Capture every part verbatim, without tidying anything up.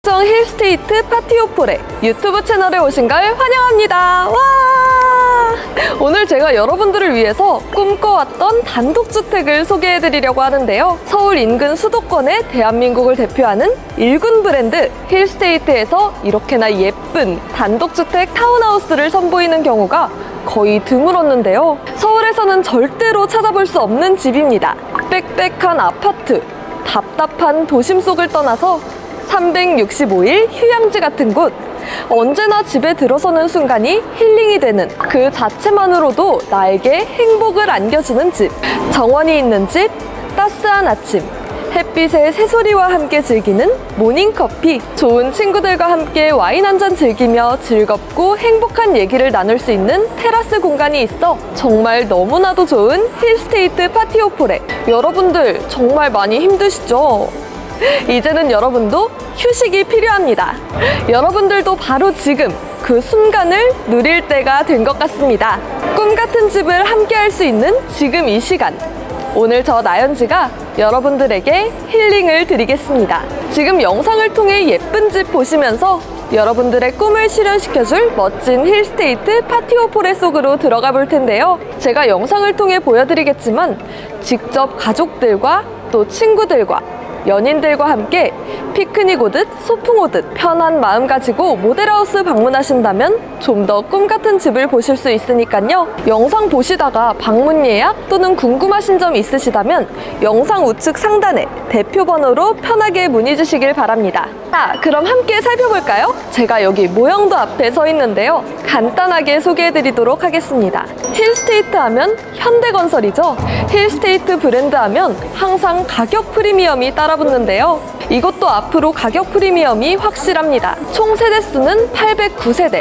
옥정 힐스테이트 파티오폴에 유튜브 채널에 오신 걸 환영합니다. 와! 오늘 제가 여러분들을 위해서 꿈꿔왔던 단독주택을 소개해드리려고 하는데요. 서울 인근 수도권의 대한민국을 대표하는 일군 브랜드 힐스테이트에서 이렇게나 예쁜 단독주택 타운하우스를 선보이는 경우가 거의 드물었는데요. 서울에서는 절대로 찾아볼 수 없는 집입니다. 빽빽한 아파트, 답답한 도심 속을 떠나서 삼백육십오 일 휴양지 같은 곳, 언제나 집에 들어서는 순간이 힐링이 되는 그 자체만으로도 나에게 행복을 안겨주는 집. 정원이 있는 집, 따스한 아침, 햇빛의 새소리와 함께 즐기는 모닝커피, 좋은 친구들과 함께 와인 한잔 즐기며 즐겁고 행복한 얘기를 나눌 수 있는 테라스 공간이 있어 정말 너무나도 좋은 힐스테이트 파티오폴에. 여러분들 정말 많이 힘드시죠? 이제는 여러분도 휴식이 필요합니다. 여러분들도 바로 지금 그 순간을 누릴 때가 된 것 같습니다. 꿈같은 집을 함께 할 수 있는 지금 이 시간, 오늘 저 나연지가 여러분들에게 힐링을 드리겠습니다. 지금 영상을 통해 예쁜 집 보시면서 여러분들의 꿈을 실현시켜줄 멋진 힐스테이트 파티오폴에 속으로 들어가 볼 텐데요. 제가 영상을 통해 보여드리겠지만 직접 가족들과 또 친구들과 연인들과 함께 피크닉 오듯 소풍 오듯 편한 마음 가지고 모델하우스 방문하신다면 좀 더 꿈같은 집을 보실 수 있으니까요. 영상 보시다가 방문 예약 또는 궁금하신 점 있으시다면 영상 우측 상단에 대표 번호로 편하게 문의 주시길 바랍니다. 자, 그럼 함께 살펴볼까요? 제가 여기 모형도 앞에 서 있는데요. 간단하게 소개해드리도록 하겠습니다. 힐스테이트 하면 현대건설이죠. 힐스테이트 브랜드 하면 항상 가격 프리미엄이 따라붙는데요. 이것도 앞으로 가격 프리미엄이 확실합니다. 총 세대수는 팔백구 세대.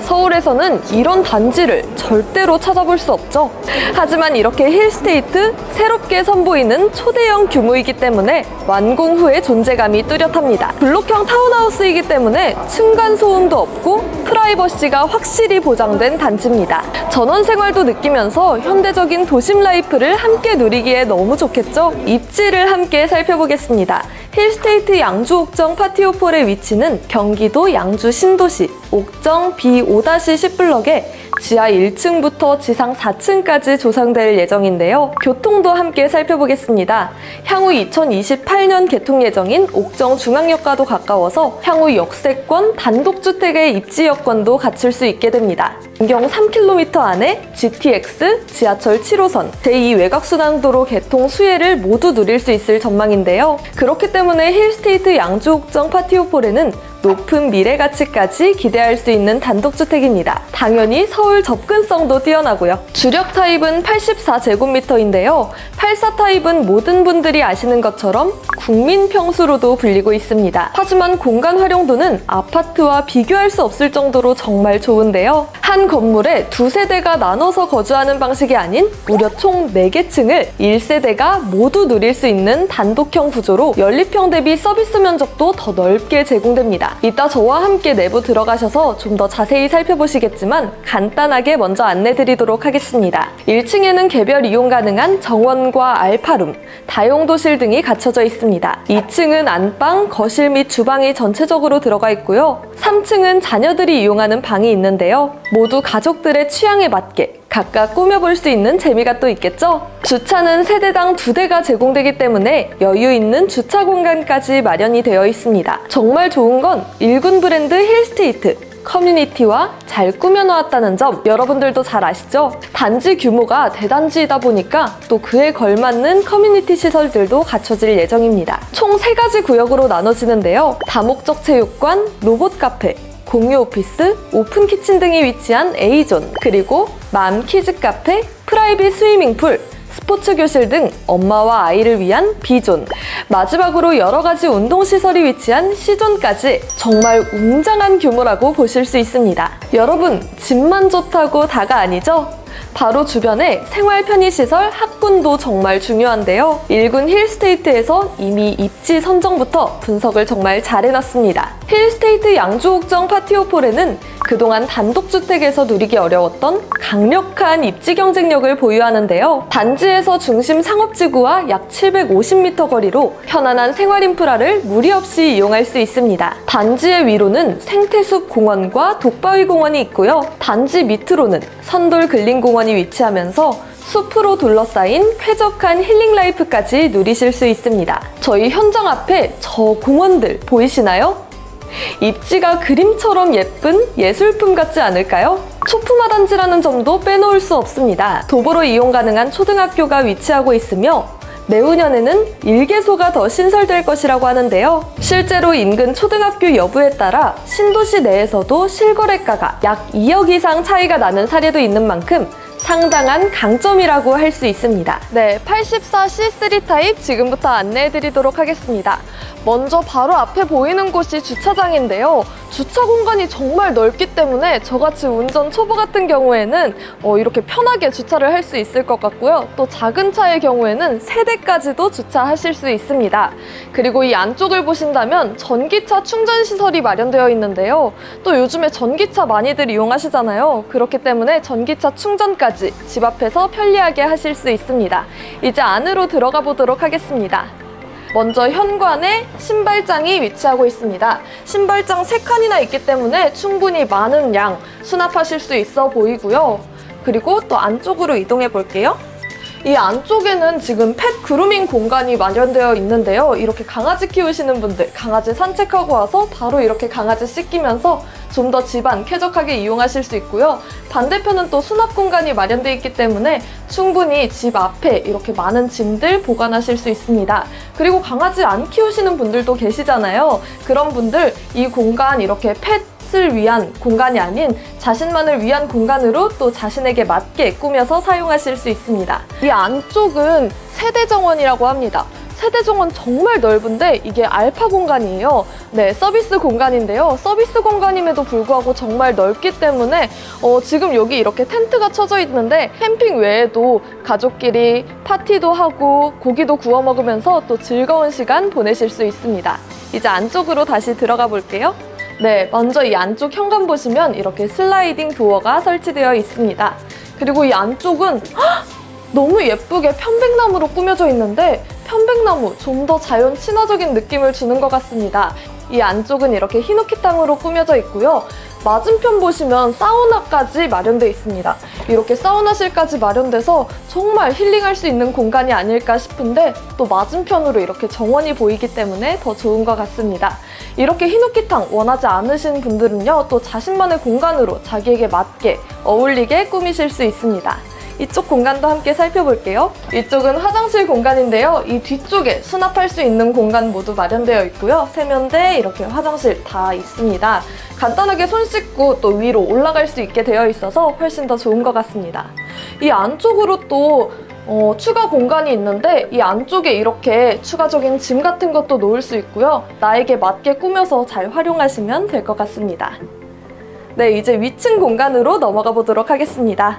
서울에서는 이런 단지를 절대로 찾아볼 수 없죠. 하지만 이렇게 힐스테이트 새롭게 선보이는 초대형 규모이기 때문에 완공 후의 존재감이 뚜렷합니다. 블록형 타운하우스이기 때문에 층간소음도 없고 프라이버시가 확실히 보장된 단지입니다. 전원생활도 느끼면서 현대적인 도심 라이프를 함께 누리기에 너무 좋겠죠? 입지를 함께 살펴보겠습니다. 힐스테이트 양주 옥정 파티오폴의 위치는 경기도 양주 신도시 옥정 비 오 십 블럭에 지하 일 층부터 지상 사 층까지 조성될 예정인데요. 교통도 함께 살펴보겠습니다. 향후 이천이십팔 년 개통 예정인 옥정 중앙역과도 가까워서 향후 역세권 단독주택의 입지 여건도 갖출 수 있게 됩니다. 반경 삼 킬로미터 안에 지티엑스, 지하철 칠 호선, 제이 외곽순환도로 개통 수혜를 모두 누릴 수 있을 전망인데요. 그렇기 때문에 힐스테이트 양주 옥정 파티오폴에는 높은 미래 가치까지 기대할 수 있는 단독주택입니다. 당연히 서울 접근성도 뛰어나고요. 주력 타입은 팔십사 제곱미터인데요. 팔십사 타입은 모든 분들이 아시는 것처럼 국민 평수로도 불리고 있습니다. 하지만 공간 활용도는 아파트와 비교할 수 없을 정도로 정말 좋은데요. 한 건물에 두 세대가 나눠서 거주하는 방식이 아닌 무려 총 네 개 층을 일 세대가 모두 누릴 수 있는 단독형 구조로 연립형 대비 서비스 면적도 더 넓게 제공됩니다. 이따 저와 함께 내부 들어가셔서 좀 더 자세히 살펴보시겠지만 간단하게 먼저 안내드리도록 하겠습니다. 일 층에는 개별 이용 가능한 정원과 알파룸, 다용도실 등이 갖춰져 있습니다. 이 층은 안방, 거실 및 주방이 전체적으로 들어가 있고요. 삼 층은 자녀들이 이용하는 방이 있는데요. 모두 가족들의 취향에 맞게 각각 꾸며볼 수 있는 재미가 또 있겠죠? 주차는 세대당 두 대가 제공되기 때문에 여유 있는 주차 공간까지 마련이 되어 있습니다. 정말 좋은 건 일군 브랜드 힐스테이트 커뮤니티와 잘 꾸며놓았다는 점 여러분들도 잘 아시죠? 단지 규모가 대단지이다 보니까 또 그에 걸맞는 커뮤니티 시설들도 갖춰질 예정입니다. 총 세 가지 구역으로 나눠지는데요. 다목적 체육관, 로봇 카페, 공유 오피스, 오픈 키친 등이 위치한 A존, 그리고 맘 키즈 카페, 프라이빗 스위밍풀, 스포츠 교실 등 엄마와 아이를 위한 B존, 마지막으로 여러 가지 운동시설이 위치한 C존까지 정말 웅장한 규모라고 보실 수 있습니다. 여러분, 집만 좋다고 다가 아니죠? 바로 주변에 생활 편의시설, 학군도 정말 중요한데요. 일군 힐스테이트에서 이미 입지 선정부터 분석을 정말 잘 해놨습니다. 힐스테이트 양주옥정 파티오폴에는 그동안 단독주택에서 누리기 어려웠던 강력한 입지 경쟁력을 보유하는데요. 단지에서 중심 상업지구와 약 칠백오십 미터 거리로 편안한 생활 인프라를 무리 없이 이용할 수 있습니다. 단지의 위로는 생태숲 공원과 독바위 공원이 있고요. 단지 밑으로는 선돌 근린공원이 위치하면서 숲으로 둘러싸인 쾌적한 힐링 라이프까지 누리실 수 있습니다. 저희 현장 앞에 저 공원들 보이시나요? 입지가 그림처럼 예쁜 예술품 같지 않을까요? 초품화 단지라는 점도 빼놓을 수 없습니다. 도보로 이용 가능한 초등학교가 위치하고 있으며 내후년에는 일개소가 더 신설될 것이라고 하는데요. 실제로 인근 초등학교 여부에 따라 신도시 내에서도 실거래가가 약 이억 이상 차이가 나는 사례도 있는 만큼 상당한 강점이라고 할 수 있습니다. 네, 팔십사 씨 쓰리 타입 지금부터 안내해드리도록 하겠습니다. 먼저 바로 앞에 보이는 곳이 주차장인데요. 주차 공간이 정말 넓기 때문에 저같이 운전 초보 같은 경우에는 어, 이렇게 편하게 주차를 할 수 있을 것 같고요. 또 작은 차의 경우에는 세 대까지도 주차하실 수 있습니다. 그리고 이 안쪽을 보신다면 전기차 충전 시설이 마련되어 있는데요. 또 요즘에 전기차 많이들 이용하시잖아요. 그렇기 때문에 전기차 충전까지 집 앞에서 편리하게 하실 수 있습니다. 이제 안으로 들어가 보도록 하겠습니다. 먼저 현관에 신발장이 위치하고 있습니다. 신발장 세 칸이나 있기 때문에 충분히 많은 양 수납하실 수 있어 보이고요. 그리고 또 안쪽으로 이동해 볼게요. 이 안쪽에는 지금 펫 그루밍 공간이 마련되어 있는데요. 이렇게 강아지 키우시는 분들, 강아지 산책하고 와서 바로 이렇게 강아지 씻기면서 좀 더 집안 쾌적하게 이용하실 수 있고요. 반대편은 또 수납 공간이 마련되어 있기 때문에 충분히 집 앞에 이렇게 많은 짐들 보관하실 수 있습니다. 그리고 강아지 안 키우시는 분들도 계시잖아요. 그런 분들 이 공간 이렇게 펫 을 위한 공간이 아닌 자신만을 위한 공간으로 또 자신에게 맞게 꾸며서 사용하실 수 있습니다. 이 안쪽은 세대 정원이라고 합니다. 세대 정원 정말 넓은데 이게 알파 공간이에요. 네, 서비스 공간인데요. 서비스 공간임에도 불구하고 정말 넓기 때문에 어, 지금 여기 이렇게 텐트가 쳐져 있는데 캠핑 외에도 가족끼리 파티도 하고 고기도 구워 먹으면서 또 즐거운 시간 보내실 수 있습니다. 이제 안쪽으로 다시 들어가 볼게요. 네, 먼저 이 안쪽 현관 보시면 이렇게 슬라이딩 도어가 설치되어 있습니다. 그리고 이 안쪽은 헉! 너무 예쁘게 편백나무로 꾸며져 있는데 편백나무 좀 더 자연 친화적인 느낌을 주는 것 같습니다. 이 안쪽은 이렇게 히노키탕으로 꾸며져 있고요. 맞은편 보시면 사우나까지 마련되어 있습니다. 이렇게 사우나실까지 마련돼서 정말 힐링할 수 있는 공간이 아닐까 싶은데 또 맞은편으로 이렇게 정원이 보이기 때문에 더 좋은 것 같습니다. 이렇게 히노키탕 원하지 않으신 분들은요, 또 자신만의 공간으로 자기에게 맞게 어울리게 꾸미실 수 있습니다. 이쪽 공간도 함께 살펴볼게요. 이쪽은 화장실 공간인데요. 이 뒤쪽에 수납할 수 있는 공간 모두 마련되어 있고요. 세면대, 이렇게 화장실 다 있습니다. 간단하게 손 씻고 또 위로 올라갈 수 있게 되어 있어서 훨씬 더 좋은 것 같습니다. 이 안쪽으로 또 어, 추가 공간이 있는데 이 안쪽에 이렇게 추가적인 짐 같은 것도 놓을 수 있고요. 나에게 맞게 꾸며서 잘 활용하시면 될 것 같습니다. 네, 이제 위층 공간으로 넘어가 보도록 하겠습니다.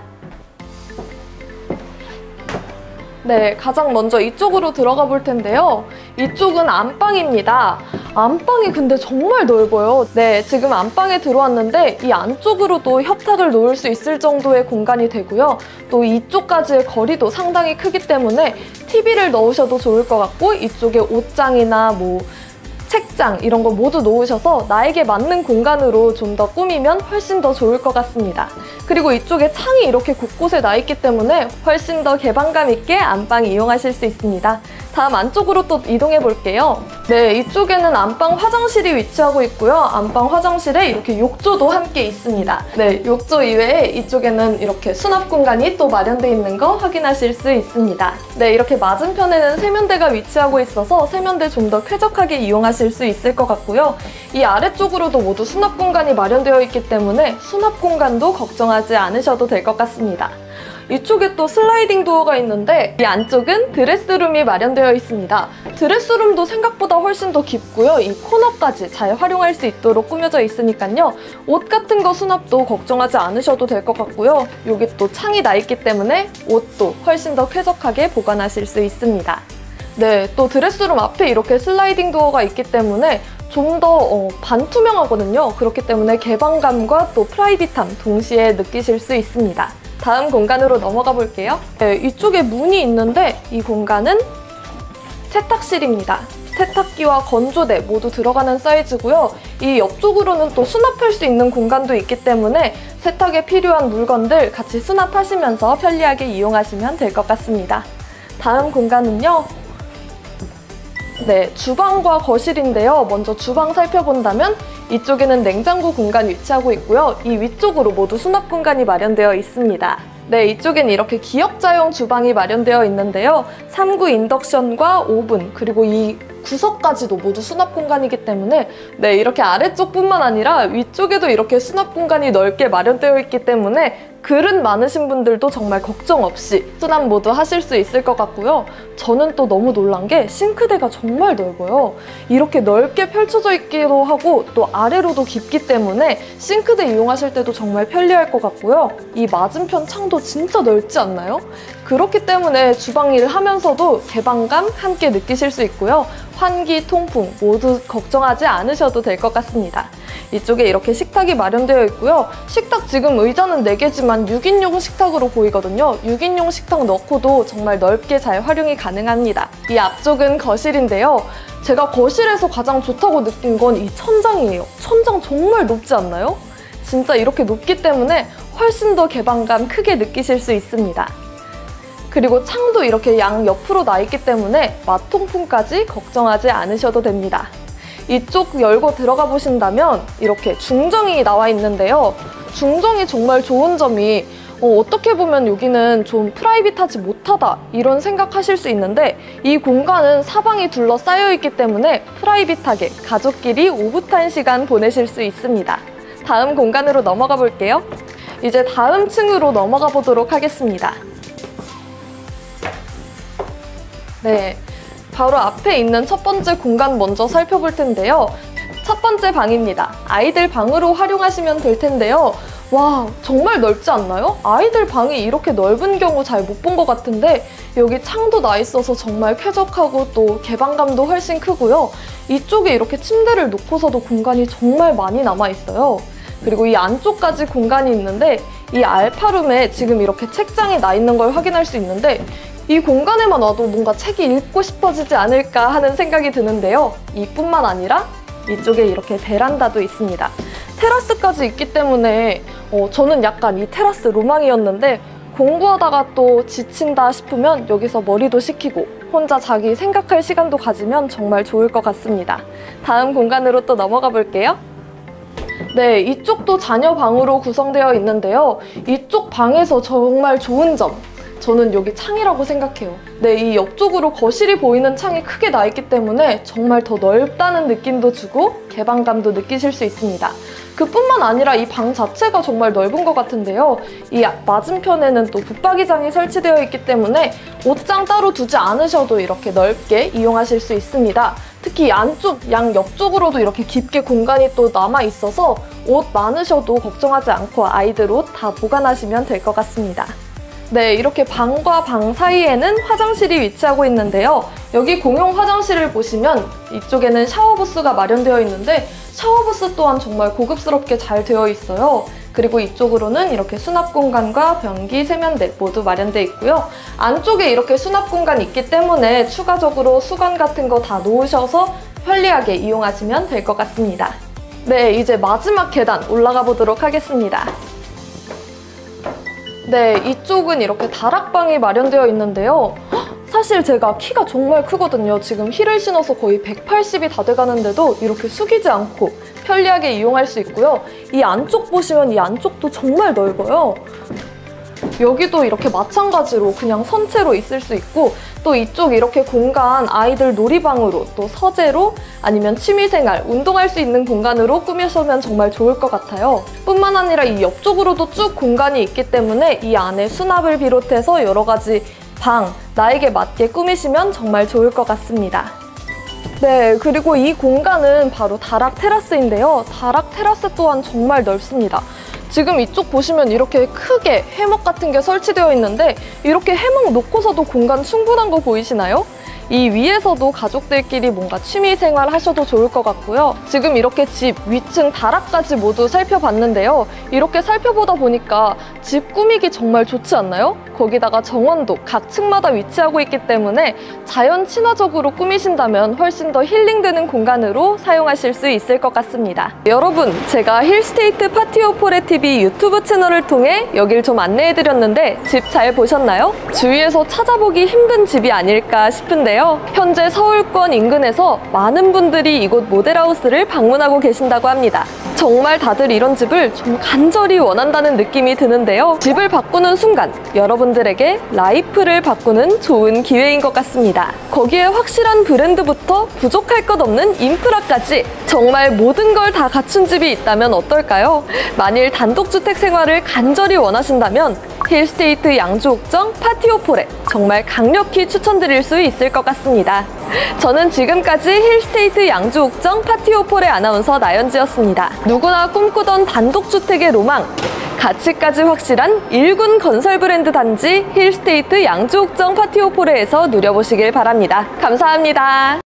네, 가장 먼저 이쪽으로 들어가 볼 텐데요. 이쪽은 안방입니다. 안방이 근데 정말 넓어요. 네, 지금 안방에 들어왔는데 이 안쪽으로도 협탁을 놓을 수 있을 정도의 공간이 되고요. 또 이쪽까지의 거리도 상당히 크기 때문에 티비를 넣으셔도 좋을 것 같고 이쪽에 옷장이나 뭐 책장 이런 거 모두 놓으셔서 나에게 맞는 공간으로 좀 더 꾸미면 훨씬 더 좋을 것 같습니다. 그리고 이쪽에 창이 이렇게 곳곳에 나 있기 때문에 훨씬 더 개방감 있게 안방 이용하실 수 있습니다. 다음 안쪽으로 또 이동해 볼게요. 네, 이쪽에는 안방 화장실이 위치하고 있고요. 안방 화장실에 이렇게 욕조도 함께 있습니다. 네, 욕조 이외에 이쪽에는 이렇게 수납 공간이 또 마련되어 있는 거 확인하실 수 있습니다. 네, 이렇게 맞은편에는 세면대가 위치하고 있어서 세면대 좀 더 쾌적하게 이용하실 수 있을 것 같고요. 이 아래쪽으로도 모두 수납 공간이 마련되어 있기 때문에 수납 공간도 걱정하지 않으셔도 될 것 같습니다. 이쪽에 또 슬라이딩 도어가 있는데 이 안쪽은 드레스룸이 마련되어 있습니다. 드레스룸도 생각보다 훨씬 더 깊고요. 이 코너까지 잘 활용할 수 있도록 꾸며져 있으니까요. 옷 같은 거 수납도 걱정하지 않으셔도 될 것 같고요. 여기 또 창이 나 있기 때문에 옷도 훨씬 더 쾌적하게 보관하실 수 있습니다. 네, 또 드레스룸 앞에 이렇게 슬라이딩 도어가 있기 때문에 좀 더 어, 반투명하거든요. 그렇기 때문에 개방감과 또 프라이빗함 동시에 느끼실 수 있습니다. 다음 공간으로 넘어가 볼게요. 네, 이쪽에 문이 있는데 이 공간은 세탁실입니다. 세탁기와 건조대 모두 들어가는 사이즈고요. 이 옆쪽으로는 또 수납할 수 있는 공간도 있기 때문에 세탁에 필요한 물건들 같이 수납하시면서 편리하게 이용하시면 될 것 같습니다. 다음 공간은요. 네, 주방과 거실인데요. 먼저 주방 살펴본다면 이쪽에는 냉장고 공간 위치하고 있고요. 이 위쪽으로 모두 수납 공간이 마련되어 있습니다. 네, 이쪽엔 이렇게 기역자용 주방이 마련되어 있는데요. 삼 구 인덕션과 오븐, 그리고 이 구석까지도 모두 수납 공간이기 때문에 네, 이렇게 아래쪽뿐만 아니라 위쪽에도 이렇게 수납 공간이 넓게 마련되어 있기 때문에 그릇 많으신 분들도 정말 걱정 없이 수납 모두 하실 수 있을 것 같고요. 저는 또 너무 놀란 게 싱크대가 정말 넓어요. 이렇게 넓게 펼쳐져 있기도 하고 또 아래로도 깊기 때문에 싱크대 이용하실 때도 정말 편리할 것 같고요. 이 맞은편 창도 진짜 넓지 않나요? 그렇기 때문에 주방 일을 하면서도 개방감 함께 느끼실 수 있고요. 환기, 통풍 모두 걱정하지 않으셔도 될 것 같습니다. 이쪽에 이렇게 식탁이 마련되어 있고요. 식탁 지금 의자는 네 개지만 육 인용 식탁으로 보이거든요. 육 인용 식탁 넣고도 정말 넓게 잘 활용이 가능합니다. 이 앞쪽은 거실인데요. 제가 거실에서 가장 좋다고 느낀 건 이 천장이에요. 천장 정말 높지 않나요? 진짜 이렇게 높기 때문에 훨씬 더 개방감 크게 느끼실 수 있습니다. 그리고 창도 이렇게 양 옆으로 나 있기 때문에 맛통풍까지 걱정하지 않으셔도 됩니다. 이쪽 열고 들어가 보신다면 이렇게 중정이 나와 있는데요. 중정이 정말 좋은 점이 어, 어떻게 보면 여기는 좀 프라이빗하지 못하다 이런 생각하실 수 있는데 이 공간은 사방이 둘러싸여 있기 때문에 프라이빗하게 가족끼리 오붓한 시간 보내실 수 있습니다. 다음 공간으로 넘어가 볼게요. 이제 다음 층으로 넘어가 보도록 하겠습니다. 네, 바로 앞에 있는 첫 번째 공간 먼저 살펴볼 텐데요. 첫 번째 방입니다. 아이들 방으로 활용하시면 될 텐데요. 와, 정말 넓지 않나요? 아이들 방이 이렇게 넓은 경우 잘 못 본 것 같은데 여기 창도 나 있어서 정말 쾌적하고 또 개방감도 훨씬 크고요. 이쪽에 이렇게 침대를 놓고서도 공간이 정말 많이 남아 있어요. 그리고 이 안쪽까지 공간이 있는데 이 알파룸에 지금 이렇게 책장이 나 있는 걸 확인할 수 있는데 이 공간에만 와도 뭔가 책이 읽고 싶어지지 않을까 하는 생각이 드는데요. 이뿐만 아니라 이쪽에 이렇게 베란다도 있습니다. 테라스까지 있기 때문에 어, 저는 약간 이 테라스 로망이었는데 공부하다가 또 지친다 싶으면 여기서 머리도 식히고 혼자 자기 생각할 시간도 가지면 정말 좋을 것 같습니다. 다음 공간으로 또 넘어가 볼게요. 네, 이쪽도 자녀 방으로 구성되어 있는데요. 이쪽 방에서 정말 좋은 점, 저는 여기 창이라고 생각해요. 네, 이 옆쪽으로 거실이 보이는 창이 크게 나 있기 때문에 정말 더 넓다는 느낌도 주고 개방감도 느끼실 수 있습니다. 그뿐만 아니라 이 방 자체가 정말 넓은 것 같은데요. 이 맞은편에는 또 붙박이장이 설치되어 있기 때문에 옷장 따로 두지 않으셔도 이렇게 넓게 이용하실 수 있습니다. 특히 안쪽, 양 옆쪽으로도 이렇게 깊게 공간이 또 남아 있어서 옷 많으셔도 걱정하지 않고 아이들 옷 다 보관하시면 될 것 같습니다. 네, 이렇게 방과 방 사이에는 화장실이 위치하고 있는데요. 여기 공용 화장실을 보시면 이쪽에는 샤워부스가 마련되어 있는데 샤워부스 또한 정말 고급스럽게 잘 되어 있어요. 그리고 이쪽으로는 이렇게 수납 공간과 변기, 세면대 모두 마련되어 있고요. 안쪽에 이렇게 수납 공간이 있기 때문에 추가적으로 수건 같은 거 다 놓으셔서 편리하게 이용하시면 될 것 같습니다. 네, 이제 마지막 계단 올라가 보도록 하겠습니다. 네, 이쪽은 이렇게 다락방이 마련되어 있는데요. 사실 제가 키가 정말 크거든요. 지금 힐을 신어서 거의 백팔십이 다 돼가는데도 이렇게 숙이지 않고 편리하게 이용할 수 있고요. 이 안쪽 보시면 이 안쪽도 정말 넓어요. 여기도 이렇게 마찬가지로 그냥 선체로 있을 수 있고 또 이쪽 이렇게 공간 아이들 놀이방으로 또 서재로 아니면 취미생활, 운동할 수 있는 공간으로 꾸미시면 정말 좋을 것 같아요. 뿐만 아니라 이 옆쪽으로도 쭉 공간이 있기 때문에 이 안에 수납을 비롯해서 여러 가지 방, 나에게 맞게 꾸미시면 정말 좋을 것 같습니다. 네, 그리고 이 공간은 바로 다락 테라스인데요. 다락 테라스 또한 정말 넓습니다. 지금 이쪽 보시면 이렇게 크게 해먹 같은 게 설치되어 있는데 이렇게 해먹 놓고서도 공간 충분한 거 보이시나요? 이 위에서도 가족들끼리 뭔가 취미생활 하셔도 좋을 것 같고요. 지금 이렇게 집 위층 다락까지 모두 살펴봤는데요. 이렇게 살펴보다 보니까 집 꾸미기 정말 좋지 않나요? 거기다가 정원도 각 층마다 위치하고 있기 때문에 자연 친화적으로 꾸미신다면 훨씬 더 힐링되는 공간으로 사용하실 수 있을 것 같습니다. 여러분, 제가 힐스테이트 파티오포레티비 유튜브 채널을 통해 여길 좀 안내해드렸는데 집 잘 보셨나요? 주위에서 찾아보기 힘든 집이 아닐까 싶은데요. 현재 서울권 인근에서 많은 분들이 이곳 모델하우스를 방문하고 계신다고 합니다. 정말 다들 이런 집을 좀 간절히 원한다는 느낌이 드는데요. 집을 바꾸는 순간 여러분들에게 라이프를 바꾸는 좋은 기회인 것 같습니다. 거기에 확실한 브랜드부터 부족할 것 없는 인프라까지 정말 모든 걸 다 갖춘 집이 있다면 어떨까요? 만일 단독주택 생활을 간절히 원하신다면 힐스테이트 양주옥정 파티오포레 정말 강력히 추천드릴 수 있을 것 같습니다. 저는 지금까지 힐스테이트 양주옥정 파티오포레 아나운서 나연지였습니다. 누구나 꿈꾸던 단독주택의 로망, 가치까지 확실한 일군 건설 브랜드 단지 힐스테이트 양주옥정 파티오포레에서 누려보시길 바랍니다. 감사합니다.